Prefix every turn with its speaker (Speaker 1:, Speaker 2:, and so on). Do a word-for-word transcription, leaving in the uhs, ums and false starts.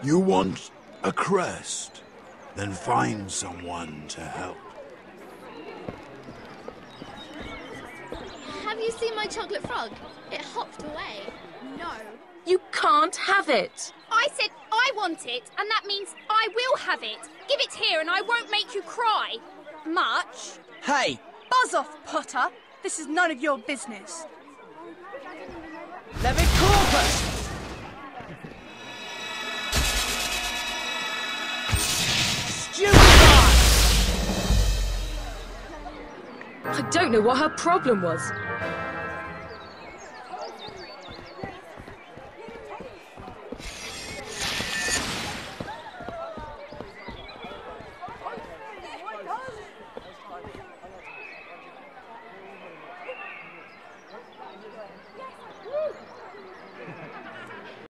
Speaker 1: You want a crest? Then find someone to help.
Speaker 2: Have you seen my chocolate frog? It hopped away.
Speaker 3: No.
Speaker 4: You can't have it.
Speaker 3: I said I want it, and that means I will have it. Give it here and I won't make you cry. Much.
Speaker 5: Hey!
Speaker 6: Buzz off, Potter. This is none of your business.
Speaker 5: Let me corpus!
Speaker 4: I don't know what her problem was.